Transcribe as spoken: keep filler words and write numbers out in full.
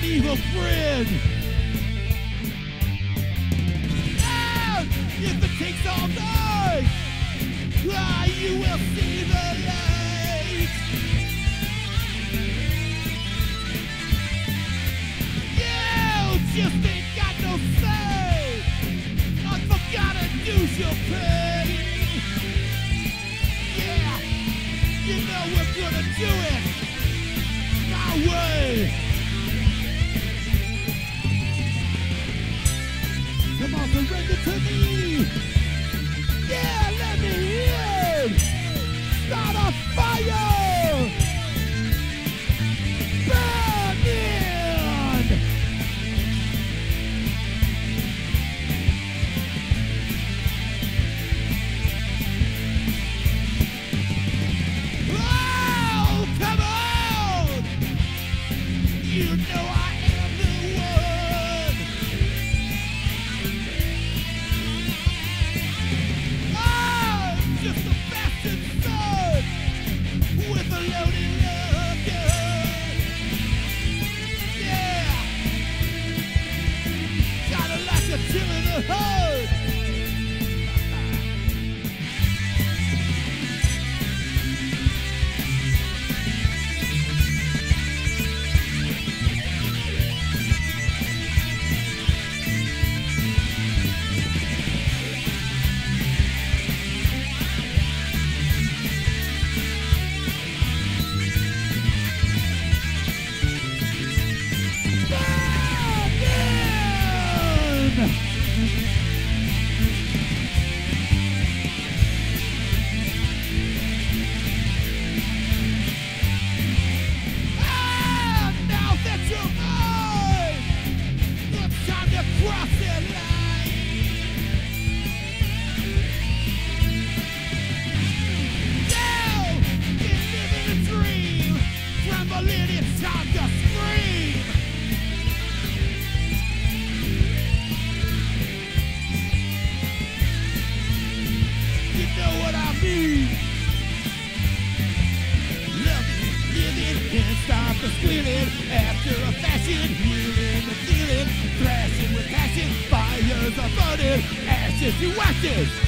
evil friend. And if it takes all night, ah, you will see the light. You just ain't got no say. Unforgotten dues you'll pay. Yeah, you know we're gonna do it my way. Come on, surrender to me. Yeah, let me in. Start a fire. Burn in. Oh, come on. You know I am the one. I'm just a bastard son with a loaded love gun. Yeah, kinda like a chill in the hood. Ah, now that you're mine, it's time to cross that line. Now you're living a dream, trembling, it's time to scream. You know what I mean? Loving, living, and stop the squealing. After a fashion, healing the feeling. Thrashing with passion, fires are burning. Ashes to ashes.